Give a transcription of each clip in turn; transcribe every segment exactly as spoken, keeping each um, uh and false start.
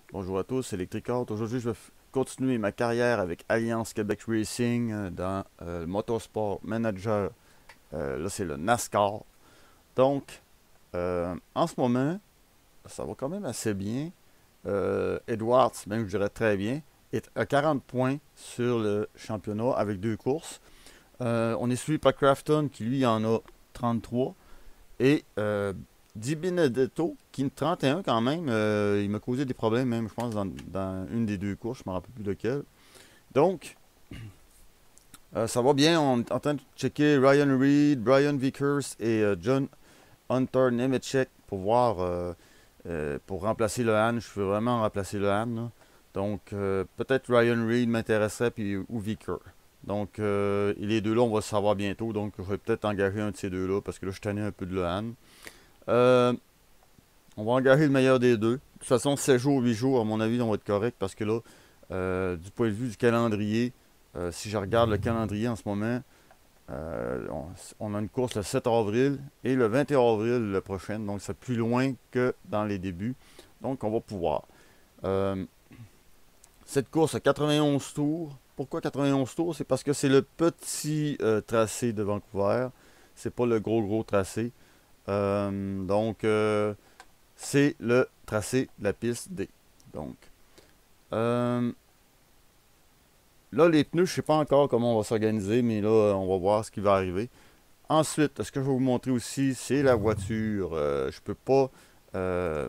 Bonjour à tous, c'est Electricart. Aujourd'hui, je vais continuer ma carrière avec Alliance Québec Racing euh, dans euh, le Motorsport Manager. Euh, là, c'est le NASCAR. Donc, euh, en ce moment, ça va quand même assez bien. Euh, Edwards, même je dirais très bien, est à quarante points sur le championnat avec deux courses. Euh, on est suivi par Crafton qui lui en a trente-trois. Et euh, Di Benedetto, qui est trente et un quand même, euh, il m'a causé des problèmes même, je pense, dans, dans une des deux courses, je ne me rappelle plus lequel. Donc, euh, ça va bien, on est en train de checker Ryan Reed, Brian Vickers et euh, John Hunter Nemechek pour voir, euh, euh, pour remplacer le Han. Je veux vraiment remplacer le Han, là. Donc, euh, peut-être Ryan Reed m'intéresserait, puis, ou Vickers. Donc, euh, et les deux-là, on va le savoir bientôt. Donc, je vais peut-être engager un de ces deux-là, parce que là, je tenais un peu de le Han. Euh, On va engager le meilleur des deux. De toute façon, sept jours, huit jours, à mon avis, on va être correct parce que là, euh, du point de vue du calendrier, euh, si je regarde le calendrier en ce moment, euh, on, on a une course le sept avril et le vingt et un avril le prochain. Donc, c'est plus loin que dans les débuts. Donc, on va pouvoir. Euh, cette course a quatre-vingt-onze tours. Pourquoi quatre-vingt-onze tours? C'est parce que c'est le petit euh, tracé de Vancouver. C'est pas le gros, gros tracé. Euh, donc, euh, c'est le tracé de la piste D. Donc, euh, là, les pneus, je ne sais pas encore comment on va s'organiser, mais là, on va voir ce qui va arriver. Ensuite, ce que je vais vous montrer aussi, c'est la voiture. Euh, je peux pas... euh,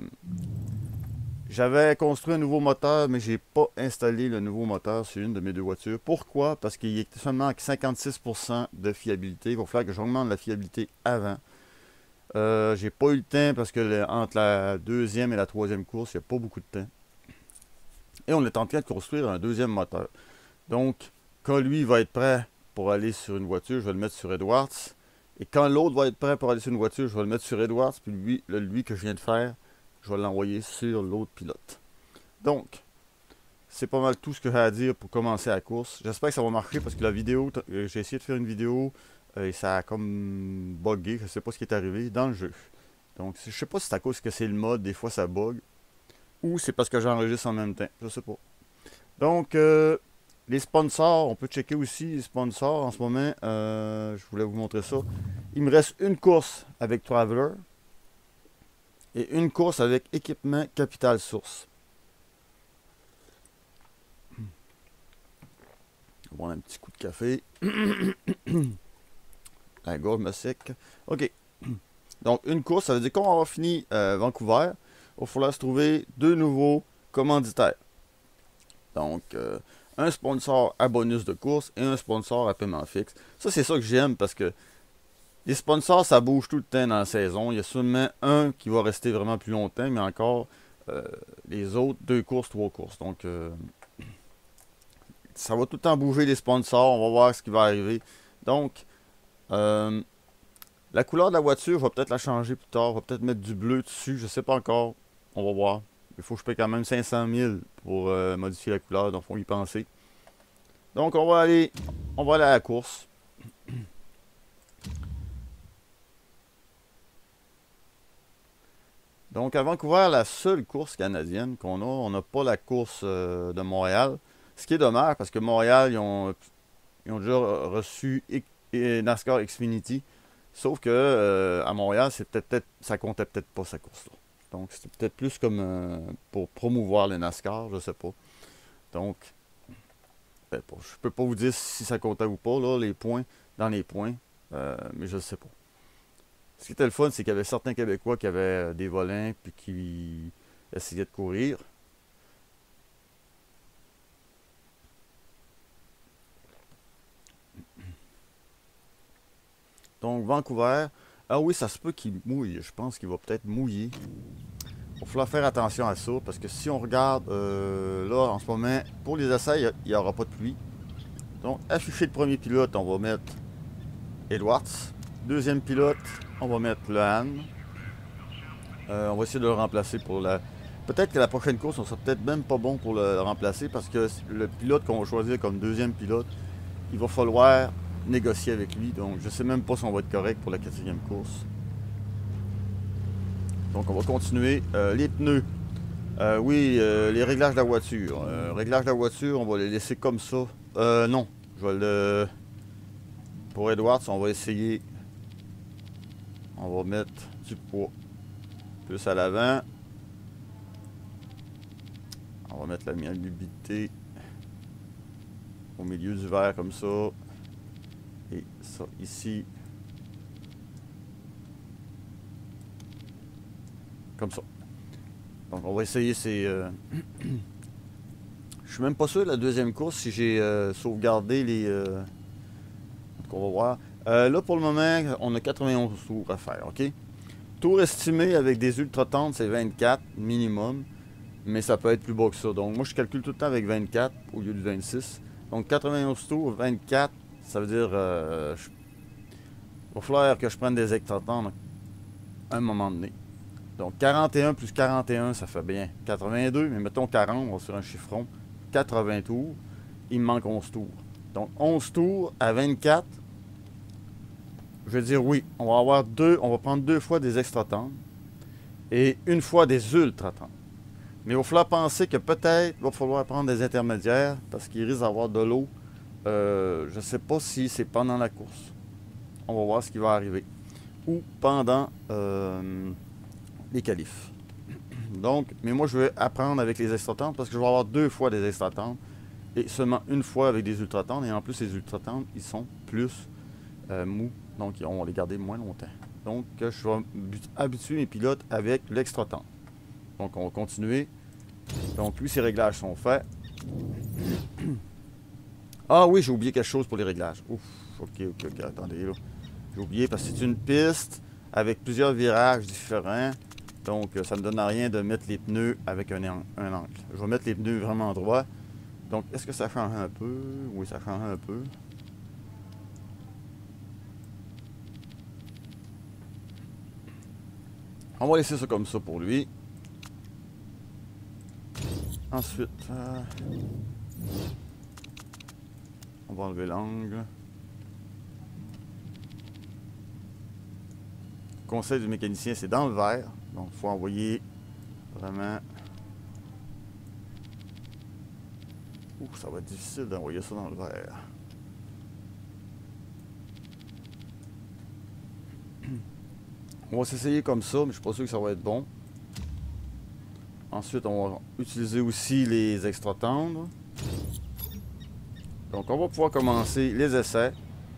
J'avais construit un nouveau moteur, mais j'ai pas installé le nouveau moteur sur une de mes deux voitures. Pourquoi? Parce qu'il est seulement à cinquante-six pour cent de fiabilité. Il va falloir que j'augmente la fiabilité avant. Euh, j'ai pas eu le temps parce que le- entre la deuxième et la troisième course, il n'y a pas beaucoup de temps. Et on est en train de construire un deuxième moteur. Donc, quand lui va être prêt pour aller sur une voiture, je vais le mettre sur Edwards. Et quand l'autre va être prêt pour aller sur une voiture, je vais le mettre sur Edwards. Puis lui, le, lui que je viens de faire, je vais l'envoyer sur l'autre pilote. Donc, c'est pas mal tout ce que j'ai à dire pour commencer la course. J'espère que ça va marcher parce que la vidéo, euh, j'ai essayé de faire une vidéo euh, et ça a comme bugué. Je sais pas ce qui est arrivé dans le jeu. Donc, je sais pas si c'est à cause que c'est le mode, des fois ça bug. Ou c'est parce que j'enregistre en même temps. Je sais pas. Donc, euh, les sponsors, on peut checker aussi les sponsors en ce moment. Euh, je voulais vous montrer ça. Il me reste une course avec Traveler et une course avec Équipement Capital Source. On va prendre un petit coup de café. La gorge me sec. OK. Donc, une course, ça veut dire qu'on va avoir fini euh, Vancouver. Il va falloir se trouver deux nouveaux commanditaires. Donc, euh, un sponsor à bonus de course et un sponsor à paiement fixe. Ça, c'est ça que j'aime parce que les sponsors, ça bouge tout le temps dans la saison. Il y a seulement un qui va rester vraiment plus longtemps, mais encore euh, les autres, deux courses, trois courses. Donc, euh, ça va tout le temps bouger les sponsors. On va voir ce qui va arriver. Donc, euh, la couleur de la voiture, je vais peut-être la changer plus tard. Je vais peut-être mettre du bleu dessus. Je ne sais pas encore. On va voir. Il faut que je paye quand même cinq cent mille pour euh, modifier la couleur. Donc, il faut y penser. Donc, on va aller, on va aller à la course. Donc, à Vancouver, la seule course canadienne qu'on a, on n'a pas la course euh, de Montréal. Ce qui est dommage parce que Montréal, ils ont, ils ont déjà reçu NASCAR Xfinity. Sauf que euh, à Montréal, c'est peut-être, peut-être, ça comptait peut-être pas sa course-là. Donc, c'était peut-être plus comme euh, pour promouvoir le NASCAR, je sais pas. Donc, ben, je peux pas vous dire si ça comptait ou pas, là, les points, dans les points, euh, mais je ne sais pas. Ce qui était le fun, c'est qu'il y avait certains Québécois qui avaient des volants puis qui essayaient de courir. Donc, Vancouver. Ah oui, ça se peut qu'il mouille. Je pense qu'il va peut-être mouiller. Il va falloir faire attention à ça parce que si on regarde euh, là en ce moment, pour les essais, il n'y aura pas de pluie. Donc, afficher le premier pilote, on va mettre Edwards. Deuxième pilote, on va mettre le Han. Euh, on va essayer de le remplacer pour la. Peut-être que la prochaine course, on sera peut-être même pas bon pour le remplacer parce que le pilote qu'on va choisir comme deuxième pilote, il va falloir négocier avec lui. Donc, je sais même pas si on va être correct pour la quatrième course. Donc, on va continuer. Euh, les pneus. Euh, oui, euh, les réglages de la voiture. Euh, réglages de la voiture, on va les laisser comme ça. Euh, non. Je vais le... Pour Edwards, on va essayer... On va mettre du poids plus à l'avant. On va mettre la maniabilité au milieu du verre comme ça. Et ça ici. Comme ça. Donc on va essayer ces... Euh... Je suis même pas sûr de la deuxième course si j'ai euh, sauvegardé les... Euh... Donc on va voir. Euh, là pour le moment, on a quatre-vingt-onze tours à faire, ok? Tour estimé avec des ultra tendres, c'est vingt-quatre minimum. Mais ça peut être plus bas que ça. Donc moi je calcule tout le temps avec vingt-quatre au lieu de vingt-six. Donc quatre-vingt-onze tours, vingt-quatre, ça veut dire... Euh, je... Il va falloir que je prenne des extra tendres à un moment donné. Donc quarante et un plus quarante et un, ça fait bien quatre-vingt-deux, mais mettons quarante, on va sur un chiffron. quatre-vingts tours, il me manque onze tours. Donc onze tours à vingt-quatre, je vais dire oui, on va avoir deux, on va prendre deux fois des extra tendres et une fois des ultra tendres. Mais il va falloir penser que peut-être il va falloir prendre des intermédiaires parce qu'il risque d'avoir de l'eau. Euh, je ne sais pas si c'est pendant la course. On va voir ce qui va arriver. Ou pendant euh, les qualifs. Donc, mais moi je vais apprendre avec les extra tendres parce que je vais avoir deux fois des extra tendres et seulement une fois avec des ultra tendres. Et en plus, les ultra tendres, ils sont plus euh, mous. Donc, on va les garder moins longtemps. Donc, je vais habituer mes pilotes avec l'extra tendre. Donc, on va continuer. Donc, lui, ses réglages sont faits. Ah oui, j'ai oublié quelque chose pour les réglages. Ouf, ok, ok, ok, attendez là. J'ai oublié parce que c'est une piste avec plusieurs virages différents. Donc, ça ne me donne à rien de mettre les pneus avec un, un angle. Je vais mettre les pneus vraiment droits. Donc, est-ce que ça change un peu? Oui, ça change un peu. On va laisser ça comme ça pour lui. Ensuite, euh, on va enlever l'angle. Conseil du mécanicien, c'est dans le verre. Donc, il faut envoyer vraiment... Ouh, ça va être difficile d'envoyer ça dans le verre. On va s'essayer comme ça, mais je ne suis pas sûr que ça va être bon. Ensuite, on va utiliser aussi les extra tendres. Donc, on va pouvoir commencer les essais.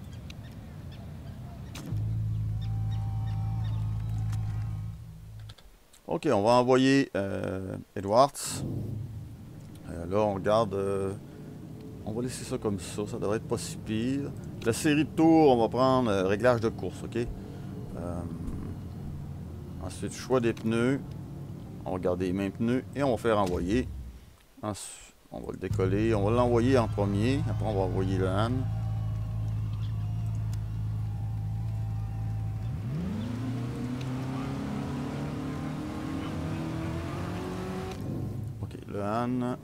Ok, on va envoyer euh, Edwards. Euh, là, on regarde... Euh, on va laisser ça comme ça, ça devrait être pas si pire. La série de tours, on va prendre euh, réglage de course, ok? Euh, ensuite, choix des pneus. On va garder les mêmes pneus et on va faire envoyer. Ensuite, on va le décoller. On va l'envoyer en premier. Après, on va envoyer le Han. Ok, le Han.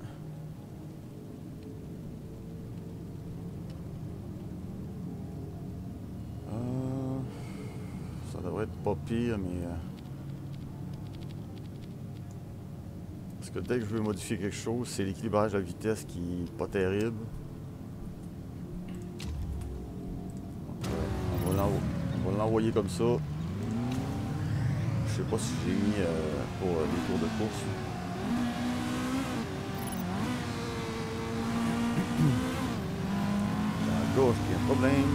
Euh, ça devrait être pas pire, mais... Euh, parce que dès que je veux modifier quelque chose, c'est l'équilibrage de la vitesse qui n'est pas terrible. On va l'envoyer comme ça. Je sais pas si j'ai mis euh, pour euh, les tours de course. À gauche, il y a un problème.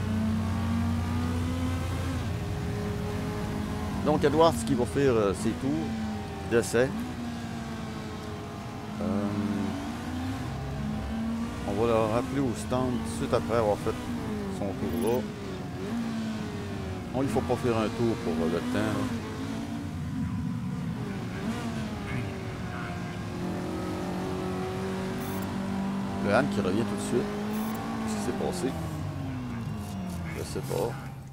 Donc, Edwards qui va faire euh, ses tours d'essai. Euh, on va le rappeler au stand tout de suite après avoir fait son tour là. On il faut pas faire un tour pour euh, le temps. Le Han qui revient tout de suite. Qu'est-ce qui s'est passé? Je sais pas.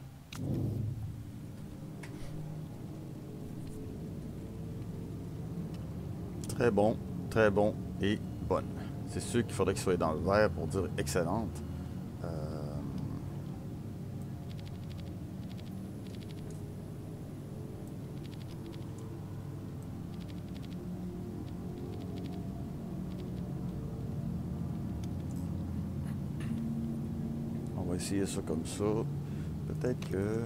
Très bon, très bon et bonne. C'est sûr qu'il faudrait qu'il soit dans le vert pour dire excellente. Euh... va essayer ça comme ça. Peut-être que...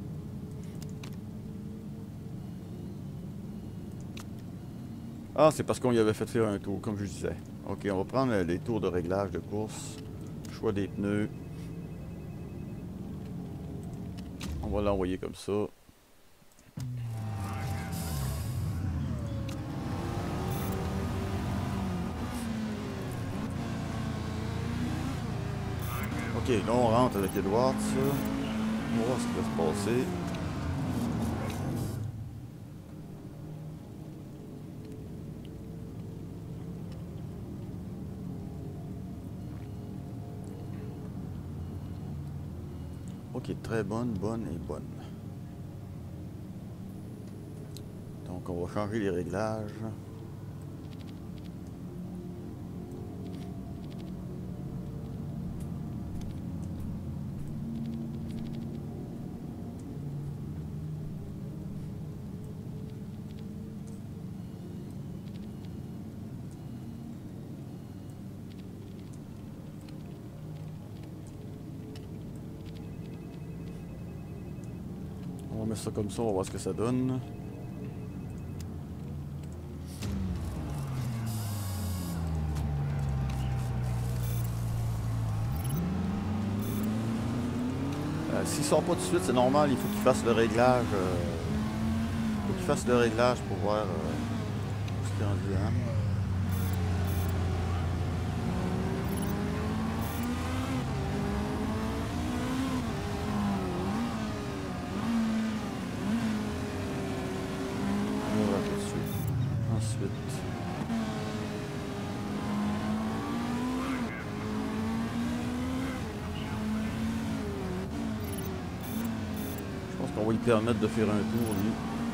Ah, c'est parce qu'on y avait fait faire un tour, comme je disais. Ok, on va prendre les tours de réglage de course. Choix des pneus. On va l'envoyer comme ça. Ok, là on rentre avec Edwards. On va voir ce qui va se passer. Ok, très bonne, bonne et bonne. Donc on va changer les réglages. On va mettre ça comme ça, on va voir ce que ça donne. Euh, S'il sort pas tout de suite, c'est normal, il faut qu'il fasse le réglage. Euh, il faut qu'il fasse le réglage pour voir euh, ce qu'il est rendu là. On va là-dessus. Ensuite. Je pense qu'on va lui permettre de faire un tour, lui.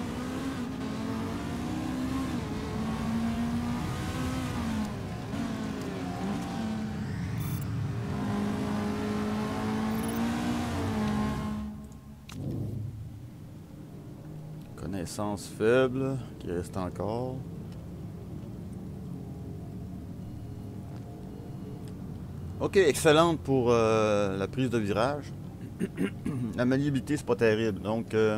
Connaissance faible, qui reste encore. Ok, excellente pour euh, la prise de virage. La maniabilité, c'est pas terrible. Donc, euh,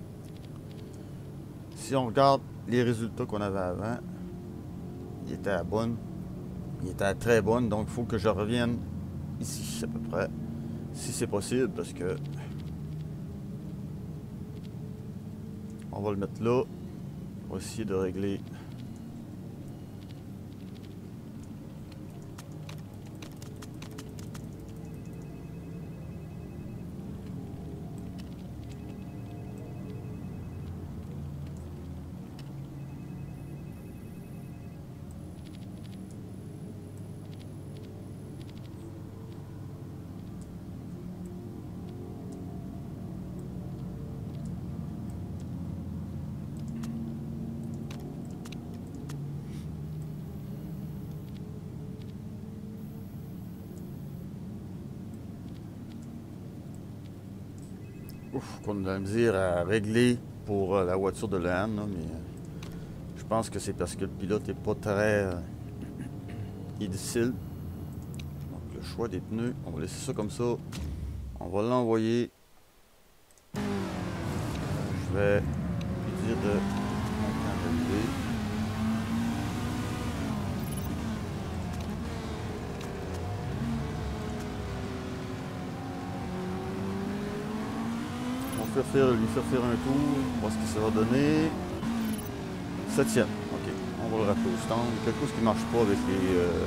si on regarde les résultats qu'on avait avant, il était à bonne. Il était à très bonne. Donc, il faut que je revienne ici, à peu près. Si c'est possible, parce que... On va le mettre là. On va essayer de régler... Ouf, qu'on a de la misère à régler pour euh, la voiture de l'A N, mais euh, je pense que c'est parce que le pilote n'est pas très euh, difficile. Donc le choix des pneus, on va laisser ça comme ça. On va l'envoyer. Euh, je vais lui dire de monter en relevé. On va faire, lui faire faire un tour, voir ce que ça va donner. Septième, ok. On va le rappeler au stand. Il y a quelque chose qui ne marche pas avec les... Euh...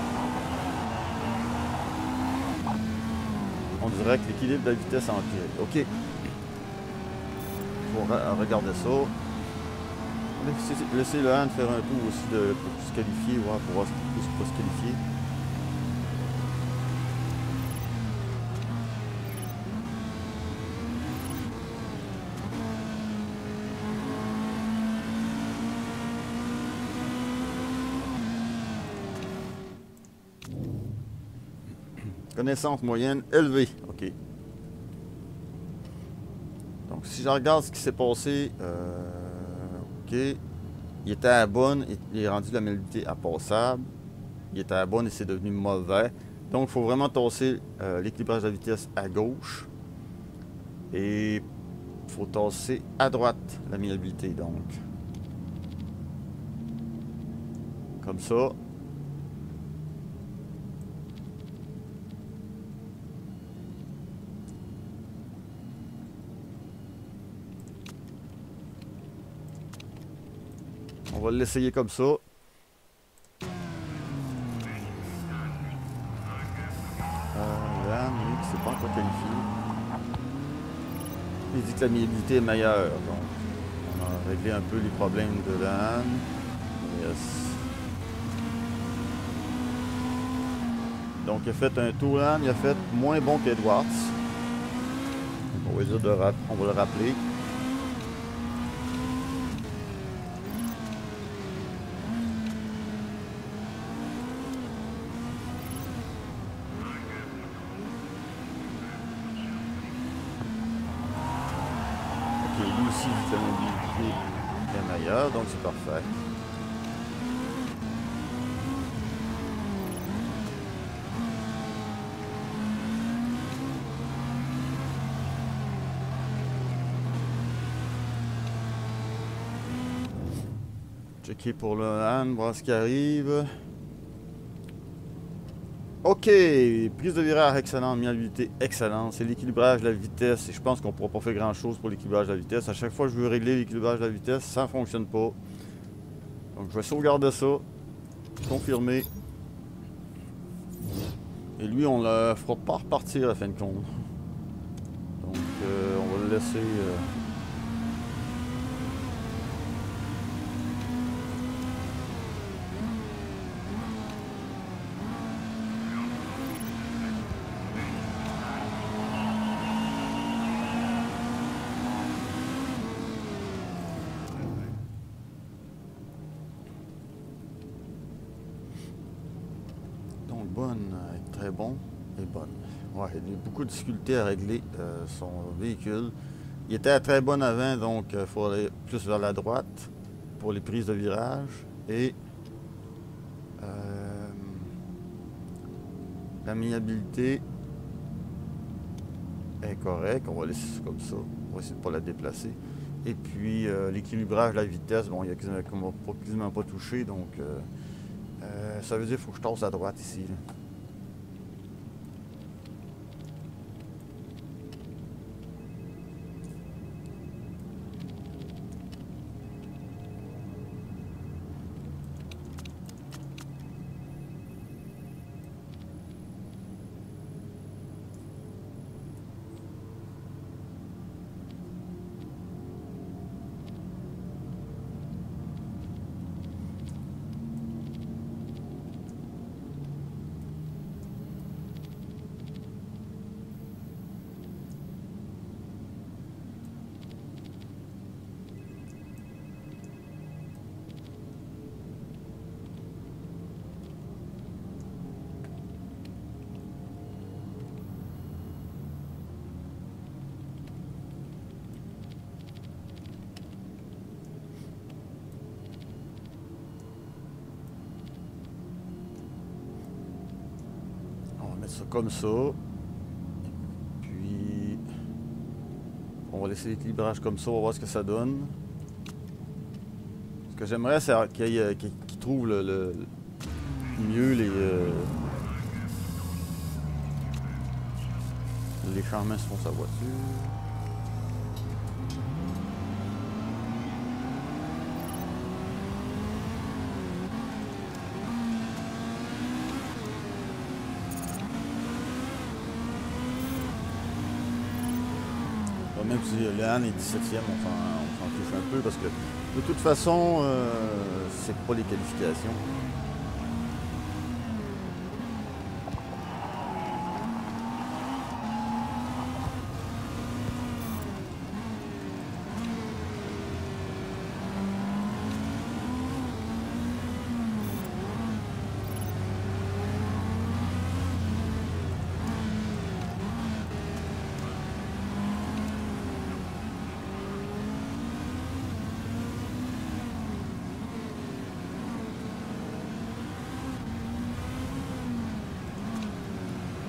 On dirait que l'équilibre de la vitesse a empiré. Ok. On va regarder ça. Laissez, laissez le hand faire un tour aussi de, pour se qualifier, voir, pour voir ce qu'il peut se qualifier. Connaissance moyenne élevée. OK. Donc, si je regarde ce qui s'est passé, euh, OK. Il était à la bonne, il est rendu la maniabilité à passable. Il était à la bonne et c'est devenu mauvais. Donc, il faut vraiment tasser euh, l'équilibrage de la vitesse à gauche. Et il faut tasser à droite la maniabilité, donc. Comme ça. On va l'essayer comme ça. Euh, Yann, lui, qui s'est pas encore qualifié. Il dit que la maniabilité est meilleure. Donc, on a réglé un peu les problèmes de Yann. Yes. Donc, il a fait un tour Yann, il a fait moins bon qu'Edwards. On va, dire de rap on va le rappeler. Lui aussi, la mobilité est meilleure, donc c'est parfait. Checker pour le Han, voir ce qui arrive. Ok, prise de virage excellente, maniabilité excellente. C'est l'équilibrage de la vitesse et je pense qu'on ne pourra pas faire grand chose pour l'équilibrage de la vitesse. À chaque fois que je veux régler l'équilibrage de la vitesse, ça ne fonctionne pas. Donc je vais sauvegarder ça, confirmer. Et lui, on ne le fera pas repartir à la fin de compte. Donc euh, on va le laisser. Euh... Bonne, très bon et bonne. Ouais, il y a eu beaucoup de difficultés à régler euh, son véhicule. Il était à très bonne avant, donc il euh, faut aller plus vers la droite pour les prises de virage. Et euh, la maniabilité est correcte. On va laisser ça comme ça. On va essayer de ne pas la déplacer. Et puis euh, l'équilibrage de la vitesse, bon, il n'y a quasiment, quasiment pas touché, donc euh, Euh, ça veut dire qu'il faut que je tasse à droite ici. Là. Ça comme ça. Puis on va laisser l'équilibrage comme ça, on va voir ce que ça donne. Ce que j'aimerais, c'est qu'il y ait, qu'il qu'il trouve le, le mieux les euh, les changements sur sa voiture. Même si le Han est dix-septième, on s'en touche un peu parce que de toute façon, euh, c'est pas les qualifications.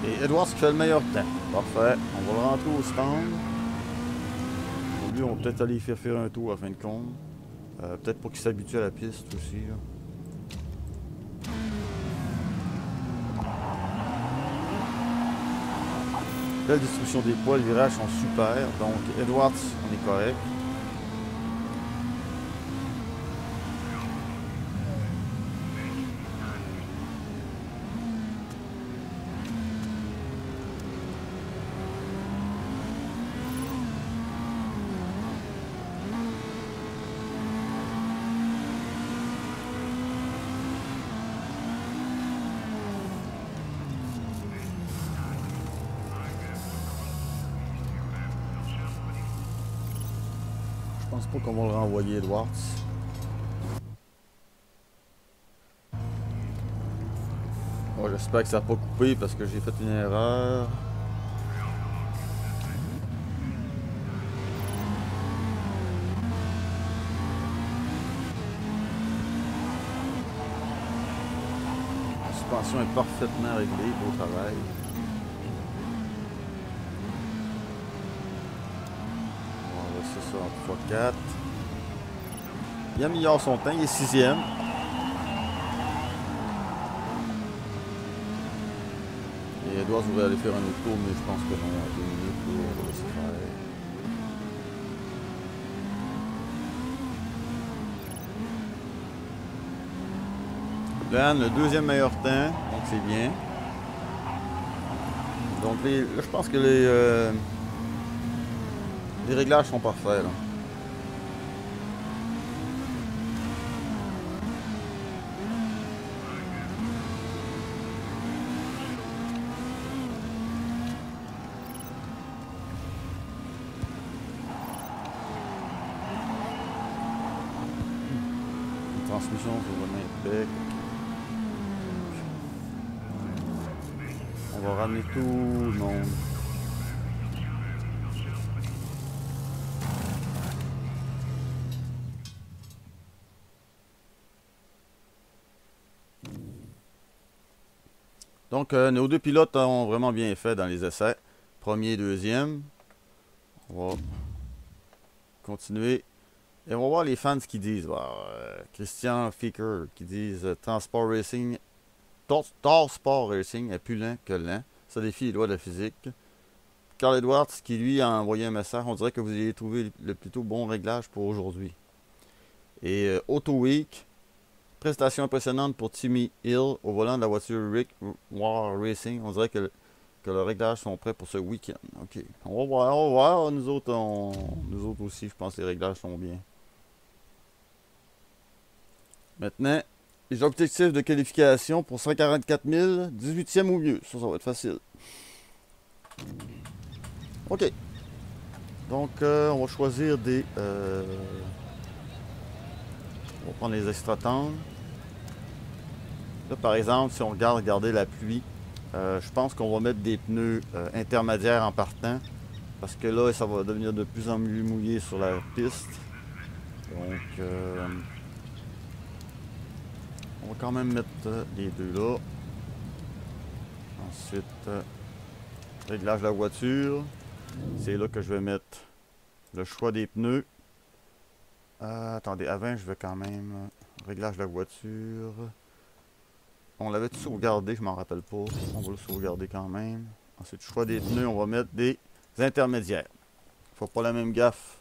Et Edwards qui fait le meilleur temps. Parfait. On va le rentrer au stand. Lui, on va peut-être aller faire faire un tour à fin de compte. Euh, peut-être pour qu'il s'habitue à la piste aussi. Là. Belle distribution des poids, les virages sont super. Donc Edwards, on est correct. Je pense pas qu'on va le renvoyer, Edwards. Bon, j'espère que ça n'a pas coupé parce que j'ai fait une erreur. La suspension est parfaitement réglée, beau travail. On va laisser ça en trois quatre. Il améliore son temps, il est sixième. Et Edwards voudrait aller faire un autre tour, mais je pense que non, à deux minutes, là, on va laisser faire. Dan, le deuxième meilleur temps, donc c'est bien. Donc les, là, je pense que les, euh, les réglages sont parfaits. Là. La transmission, c'est vraiment impec. On va ramener tout le monde. Donc, euh, nos deux pilotes ont vraiment bien fait dans les essais. Premier et deuxième. On va continuer. Et on va voir les fans qui disent. Wow, euh, Christian Ficker qui disent euh, Transport Racing. Tor Sport Racing est plus lent que lent. Ça défie les lois de la physique. Carl Edwards qui lui a envoyé un message. On dirait que vous ayez trouvé le plutôt bon réglage pour aujourd'hui. Et euh, Auto Week. Prestation impressionnante pour Timmy Hill au volant de la voiture Rick War Racing. On dirait que, que le réglage sont prêts pour ce week-end. Ok. On va voir, on va voir. Nous autres, on, nous autres aussi, je pense que les réglages sont bien. Maintenant, les objectifs de qualification pour cent quarante-quatre mille, dix-huitième ou mieux. Ça, ça va être facile. Ok. Donc, euh, on va choisir des... Euh, on va prendre les extra tendres. Là, par exemple, si on regarde, regardez la pluie, euh, je pense qu'on va mettre des pneus euh, intermédiaires en partant. Parce que là, ça va devenir de plus en plus mouillé sur la piste. Donc, euh, on va quand même mettre euh, les deux là. Ensuite, euh, réglage de la voiture. C'est là que je vais mettre le choix des pneus. Euh, attendez, avant, je vais quand même... Euh, réglage de la voiture. On l'avait tout sauvegardé, je m'en rappelle pas. On va le sauvegarder quand même. Ensuite, choix des pneus, on va mettre des intermédiaires. Faut pas la même gaffe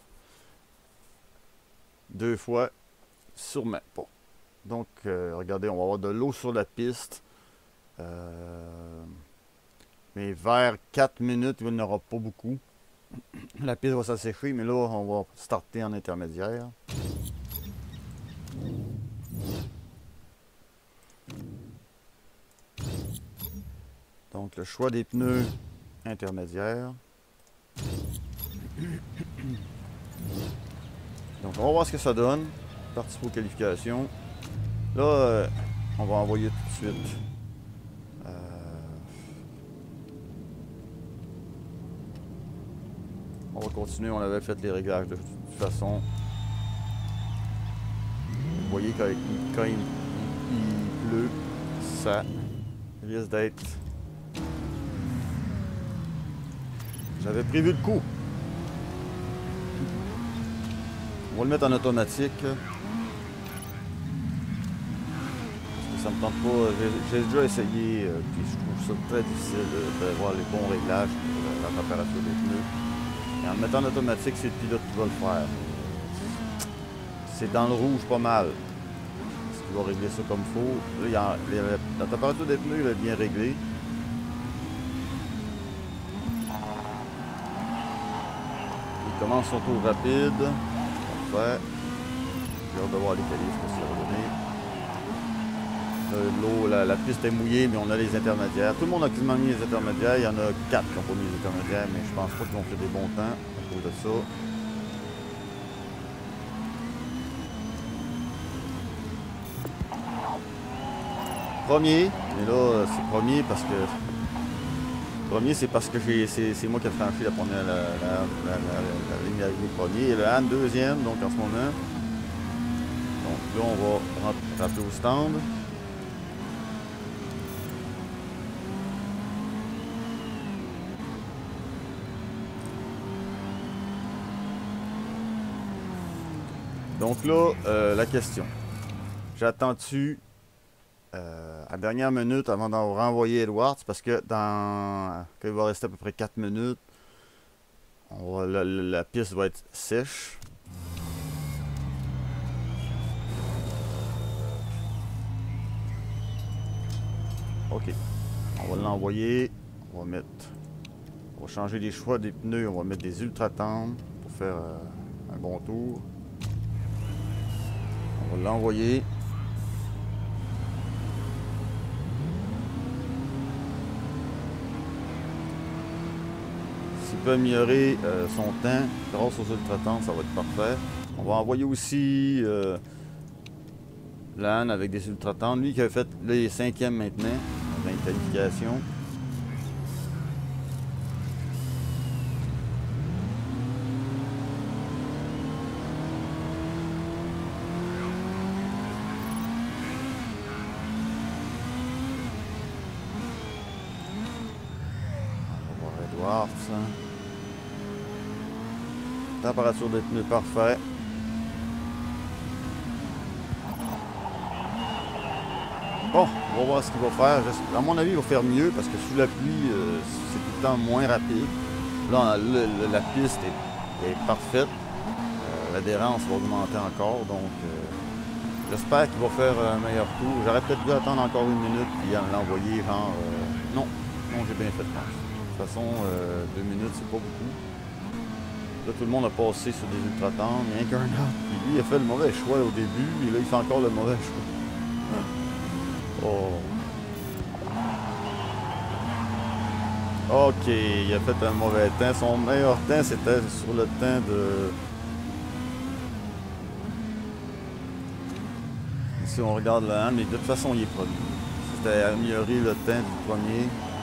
deux fois. Sûrement pas. Donc, euh, regardez, on va avoir de l'eau sur la piste. Euh, mais vers quatre minutes, il n'y en aura pas beaucoup. La piste va s'assécher, mais là, on va starter en intermédiaire. Donc, le choix des pneus intermédiaires. Donc, on va voir ce que ça donne. Participer aux qualifications. Là, euh, on va envoyer tout de suite. Euh, on va continuer. On avait fait les réglages de toute façon. Vous voyez, quand, quand il, il pleut, ça risque d'être J'avais prévu le coup. On va le mettre en automatique. Parce que ça me tente pas. J'ai déjà essayé, euh, puis je trouve ça très difficile de, de voir les bons réglages pour la température des pneus. Et en le mettant en automatique, c'est le pilote qui va le faire. C'est dans le rouge pas mal. Est-ce qu'il va régler ça comme il faut? Là, il y a, la, la température des pneus elle est bien réglée. Il commence son tour rapide. Parfait. J'ai hâte de voir les qualifs que ça va donner. L'eau, la, la piste est mouillée, mais on a les intermédiaires. Tout le monde a quasiment mis les intermédiaires. Il y en a quatre qui n'ont pas mis les intermédiaires, mais je pense pas qu'ils ont fait des bons temps à cause de ça. Premier, mais là, c'est premier parce que... Premier, c'est parce que c'est moi qui ai franchi la première la, la, la, la, la ligne d'arrivée premier. Et le Han deuxième, donc en ce moment. Donc là, on va rappeler au stand. Donc là, euh, la question. J'attends-tu euh, à la dernière minute avant d'en renvoyer Edwards? Parce que dans quand il va rester à peu près quatre minutes, on va, la, la piste va être sèche. Ok. On va l'envoyer. On va mettre. On va changer les choix des pneus. On va mettre des ultra tendres pour faire euh, un bon tour. On va l'envoyer. S'il peut améliorer euh, son temps grâce aux ultra tendres, ça va être parfait. On va envoyer aussi euh, l'A N avec des ultra tendres. Lui qui a fait les cinquièmes maintenant dans les qualifications. Température des pneus parfait. Bon, on va voir ce qu'il va faire. À mon avis, il va faire mieux parce que sous la pluie, euh, c'est tout le temps moins rapide. Là, le, le, la piste est, est parfaite. Euh, L'adhérence va augmenter encore. Donc, euh, j'espère qu'il va faire un meilleur tour. J'aurais peut-être dû attendre encore une minute et l'envoyer genre... Euh, non, non, j'ai bien fait, je pense. De toute façon, euh, deux minutes, c'est pas beaucoup. Là, tout le monde a passé sur des ultra tendres, il n'y a qu'un autre. Puis lui, il a fait le mauvais choix au début, et là, il fait encore le mauvais choix. Oh. Ok, il a fait un mauvais temps. Son meilleur temps, c'était sur le temps de... Si on regarde le Han, mais de toute façon, il est premier. C'était améliorer le temps du premier.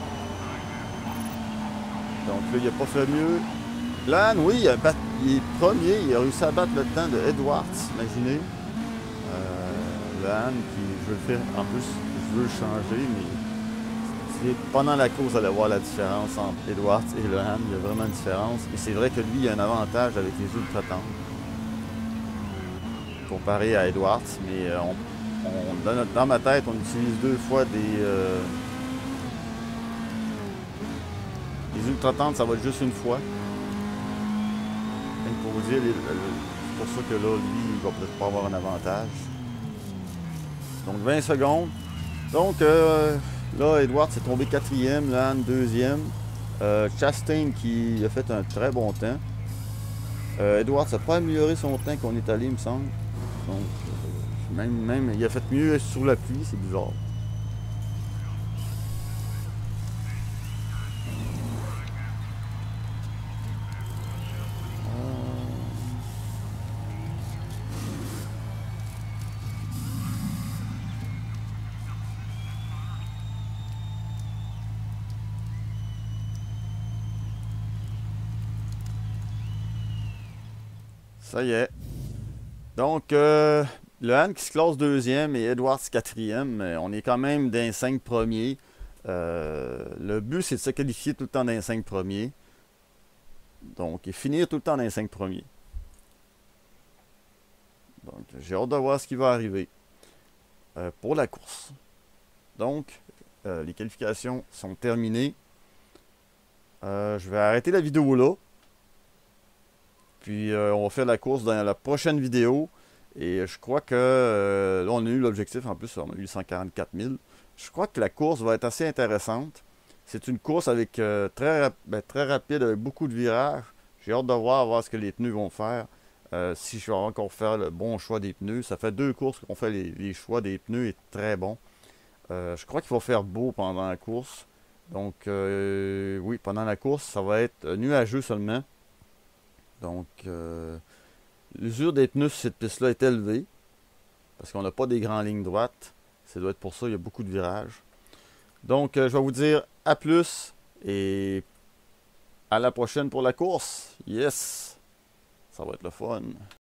Donc là, il n'a pas fait mieux. L'A N, oui, il, a bat... il est premier, il a réussi à battre le temps de Edwards, imaginez. Euh, L'A N, qui, je veux le faire, en plus, je veux le changer, mais c'est pendant la course, vous allez voir la différence entre Edwards et le Han, il y a vraiment une différence. Et c'est vrai que lui, il a un avantage avec les ultra tendres comparé à Edwards, mais euh, on, on, dans, notre, dans ma tête, on utilise deux fois des... Euh, les ultra tendres, ça va être juste une fois. Pour vous dire, c'est pour ça que là, lui, il va peut-être pas avoir un avantage. Donc vingt secondes. Donc euh, là, Edwards est tombé quatrième, Lan deuxième. Euh, Chastain qui a fait un très bon temps. Euh, Edwards n'a pas amélioré son temps qu'on est allé, il me semble. Donc euh, même, même, il a fait mieux sur la pluie, c'est bizarre. Ça y est. Donc, euh, le Han qui se classe deuxième et Edwards quatrième. On est quand même dans les cinq premiers. Euh, le but, c'est de se qualifier tout le temps dans les cinq premiers. Donc, et finir tout le temps dans les cinq premiers. Donc, j'ai hâte de voir ce qui va arriver euh, pour la course. Donc, euh, les qualifications sont terminées. Euh, je vais arrêter la vidéo là. Puis, euh, on va faire la course dans la prochaine vidéo. Et je crois que euh, là, on a eu l'objectif. En plus, on a eu cent quarante-quatre mille. Je crois que la course va être assez intéressante. C'est une course avec euh, très, rap ben, très rapide, avec beaucoup de virages. J'ai hâte de voir, voir ce que les pneus vont faire. Euh, si je vais encore faire le bon choix des pneus. Ça fait deux courses qu'on fait les, les choix des pneus est très bon. Euh, je crois qu'il va faire beau pendant la course. Donc, euh, oui, pendant la course, ça va être nuageux seulement. Donc, euh, l'usure des pneus sur cette piste-là est élevée. Parce qu'on n'a pas des grandes lignes droites. Ça doit être pour ça, il y a beaucoup de virages. Donc, euh, je vais vous dire à plus et à la prochaine pour la course. Yes! Ça va être le fun.